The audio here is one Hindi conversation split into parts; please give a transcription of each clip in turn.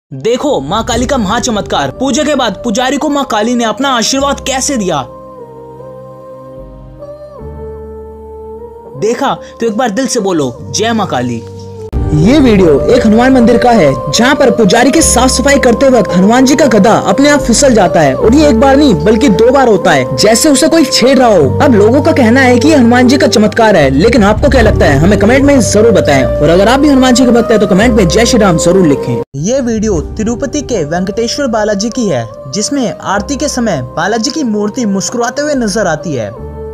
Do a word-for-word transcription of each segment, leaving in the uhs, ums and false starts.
देखो माँ काली का महा चमत्कार। पूजा के बाद पुजारी को माँ काली ने अपना आशीर्वाद कैसे दिया। देखा तो एक बार दिल से बोलो जय माँ काली। ये वीडियो एक हनुमान मंदिर का है जहाँ पर पुजारी की साफ सफाई करते वक्त हनुमान जी का गदा अपने आप फिसल जाता है और ये एक बार नहीं बल्कि दो बार होता है, जैसे उसे कोई छेड़ रहा हो। अब लोगों का कहना है कि ये हनुमान जी का चमत्कार है, लेकिन आपको क्या लगता है हमें कमेंट में जरूर बताएं। और अगर आप भी हनुमान जी के भक्त हैं तो कमेंट में जय श्री राम जरूर लिखें। ये वीडियो तिरुपति के वेंकटेश्वर बालाजी की है, जिसमें आरती के समय बालाजी की मूर्ति मुस्कुराते हुए नजर आती है।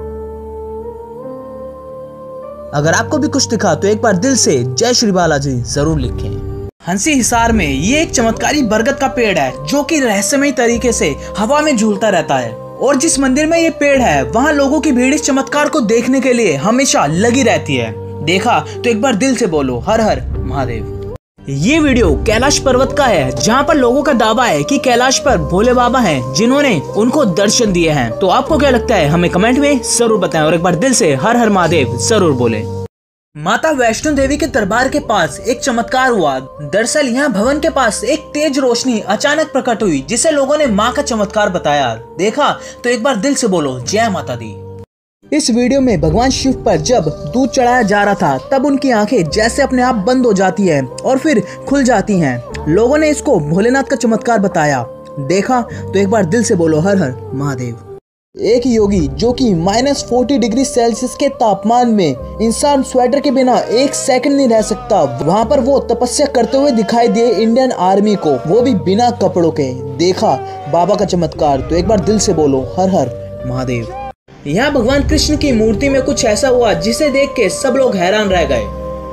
अगर आपको भी कुछ दिखा तो एक बार दिल से जय श्री बालाजी जरूर लिखें। हंसी हिसार में ये एक चमत्कारी बरगद का पेड़ है जो कि रहस्यमय तरीके से हवा में झूलता रहता है, और जिस मंदिर में ये पेड़ है वहाँ लोगों की भीड़ इस चमत्कार को देखने के लिए हमेशा लगी रहती है। देखा तो एक बार दिल से बोलो हर हर महादेव। ये वीडियो कैलाश पर्वत का है, जहाँ पर लोगों का दावा है कि कैलाश पर भोले बाबा हैं जिन्होंने उनको दर्शन दिए हैं। तो आपको क्या लगता है हमें कमेंट में जरूर बताएं, और एक बार दिल से हर हर महादेव जरूर बोले। माता वैष्णो देवी के दरबार के पास एक चमत्कार हुआ। दरअसल यहाँ भवन के पास एक तेज रोशनी अचानक प्रकट हुई, जिसे लोगों ने माँ का चमत्कार बताया। देखा तो एक बार दिल से बोलो जय माता दी। इस वीडियो में भगवान शिव पर जब दूध चढ़ाया जा रहा था तब उनकी आंखें जैसे अपने आप बंद हो जाती हैं और फिर खुल जाती हैं। लोगों ने इसको भोलेनाथ का चमत्कार बताया। देखा तो एक बार दिल से बोलो हर हर महादेव। एक योगी जो कि माइनस फोर्टी डिग्री सेल्सियस के तापमान में इंसान स्वेटर के बिना एक सेकंड नहीं रह सकता, वहाँ पर वो तपस्या करते हुए दिखाई दिए इंडियन आर्मी को, वो भी बिना कपड़ों के। देखा बाबा का चमत्कार तो एक बार दिल से बोलो हर हर महादेव। यहाँ भगवान कृष्ण की मूर्ति में कुछ ऐसा हुआ जिसे देख के सब लोग हैरान रह गए।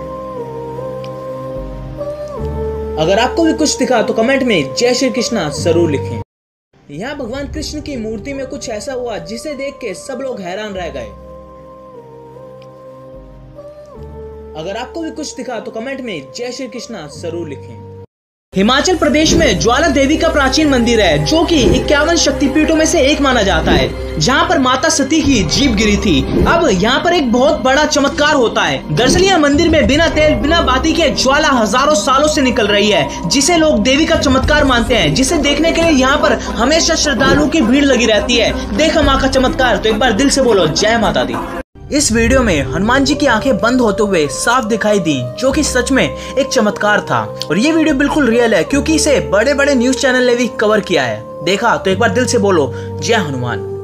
अगर आपको भी कुछ दिखा तो कमेंट में जय श्री कृष्णा जरूर लिखें। यहाँ भगवान कृष्ण की मूर्ति में कुछ ऐसा हुआ जिसे देख के सब लोग हैरान रह गए। अगर आपको भी कुछ दिखा तो कमेंट में जय श्री कृष्णा जरूर लिखें। हिमाचल प्रदेश में ज्वाला देवी का प्राचीन मंदिर है जो कि इक्यावन शक्तिपीठों में से एक माना जाता है, जहाँ पर माता सती की जीभ गिरी थी। अब यहाँ पर एक बहुत बड़ा चमत्कार होता है। दरअसल यहाँ मंदिर में बिना तेल बिना बाती के ज्वाला हजारों सालों से निकल रही है, जिसे लोग देवी का चमत्कार मानते हैं, जिसे देखने के लिए यहाँ पर हमेशा श्रद्धालुओं की भीड़ लगी रहती है। देखा माँ का चमत्कार तो एक बार दिल से बोलो जय माता दी। इस वीडियो में हनुमान जी की आंखें बंद होते हुए साफ दिखाई दी, जो कि सच में एक चमत्कार था। और ये वीडियो बिल्कुल रियल है क्योंकि इसे बड़े बड़े न्यूज चैनल ने भी कवर किया है। देखा तो एक बार दिल से बोलो जय हनुमान।